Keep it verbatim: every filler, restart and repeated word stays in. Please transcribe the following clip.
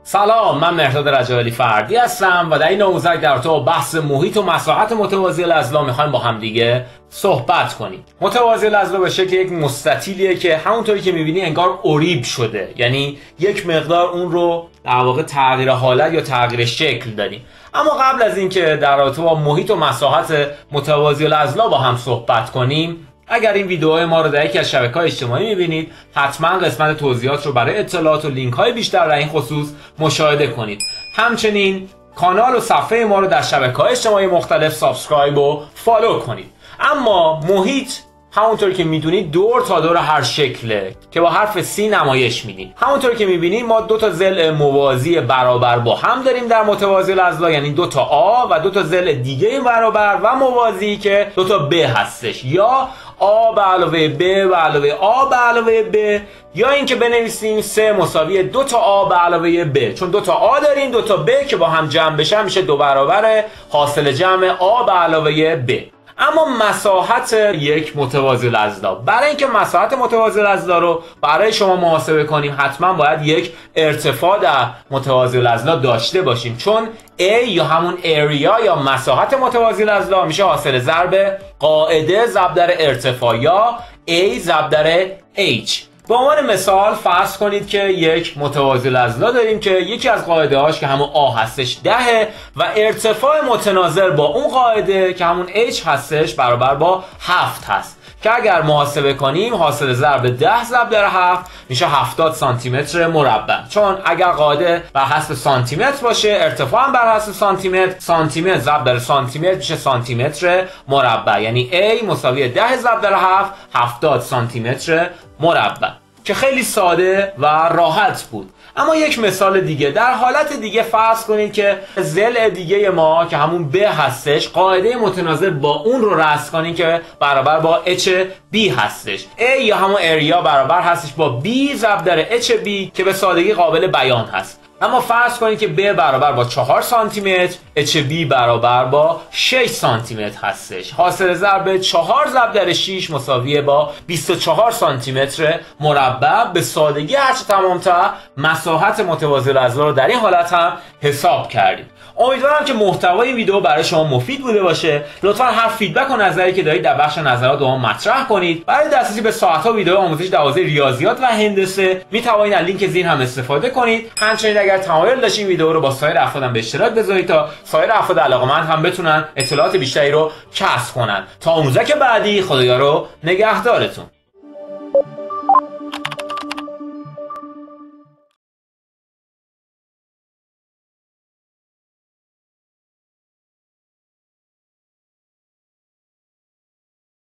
سلام، من مهرداد رجایی فردی هستم و در این نموزک در تو بحث محیط و مساحت متوازی الاضلاع میخوایم با هم دیگه صحبت کنیم. متوازی الاضلاع به شکل یک مستطیلیه که همونطوری که میبینی انگار اریب شده، یعنی یک مقدار اون رو در واقع تغییر حالت یا تغییر شکل دادیم. اما قبل از اینکه در رابطه با محیط و مساحت متوازی الاضلاع با هم صحبت کنیم، اگر این ویدیوهای ما رو در یکی از شبکه‌های اجتماعی می‌بینید، حتما قسمت توضیحات رو برای اطلاعات و لینک‌های بیشتر در این خصوص مشاهده کنید. همچنین کانال و صفحه ما رو در شبکه‌های اجتماعی مختلف سابسکرایب و فالو کنید. اما محیط همونطور که میدونید دور تا دور هر شکله که با حرف سی نمایش میدیم. همونطور که میبینید ما دو تا ضلع موازی برابر با هم داریم در متوازی الاضلاع، یعنی دو تا آ و دو تا ضلع دیگه برابر و موازی که دو تا ب هستش، یا آ به علاوه ب به علاوه آ به علاوه ب، یا اینکه بنویسیم سه مساوی دو تا آ به علاوه ب، چون دو تا آ داریم دو تا ب که با هم جمع بشن میشه دو برابر حاصل جمع آ به علاوه ب. اما مساحت یک متوازی الاضلاع، برای اینکه مساحت متوازی الاضلاع رو برای شما محاسبه کنیم حتما باید یک ارتفاع در متوازی الاضلاع داشته باشیم، چون A یا همون اریا یا مساحت متوازی الاضلاع میشه حاصل ضرب قاعده ضرب در ارتفاع یا A ضرب در H. به عنوان مثال فرض کنید که یک متوازی الاضلاع داریم که یکی از قاعده هاش که همون آ هستش ده و ارتفاع متناظر با اون قاعده که همون H هستش برابر با هفت هست، که اگر محاسبه کنیم حاصل ضرب ده ضرب در هفت میشه هفتاد سانتی متر مربع، چون اگر قاعده بر حسب سانتی متر باشه ارتفاع هم بر حسب سانتی متر، سانتی متر ضرب در سانتی متر میشه سانتی متر مربع، یعنی A مساوی ده ضرب در هفت هفتاد سانتی متر مربع، که خیلی ساده و راحت بود. اما یک مثال دیگه، در حالت دیگه فرض کنید که ضلع دیگه ما که همون ب هستش قاعده متناظر با اون رو رسم کنید که برابر با اچ بی هستش. A یا همون اریا برابر هستش با B ضرب در اچ بی که به سادگی قابل بیان هست. اما فرض کنید که B برابر با چهار سانتی متر، اچ بی برابر با شش سانتی متر هستش. حاصل ضرب چهار ضرب در شش مساویه با بیست و چهار سانتی متر مربع. به سادگی هرچه تمام‌تر مساحت متوازی الاضلاع رو در این حالت هم حساب کردیم. امیدوارم که محتوای ویدیو برای شما مفید بوده باشه. لطفاً هر فیدبک و نظری که دارید در بخش نظرات با ما مطرح کنید. برای دسترسی به ساعت‌ها ویدیو آموزش در حوزه ریاضیات و هندسه می توانید از لینک زیر هم استفاده کنید. همچنین اگر تمایل داشتین ویدیو رو با سایر افرادم به اشتراک بذارید تا سایر افراد علاقه‌مند هم بتونن اطلاعات بیشتری رو کسب کنن. تا آموزش بعدی، خدایا رو نگهدارتون.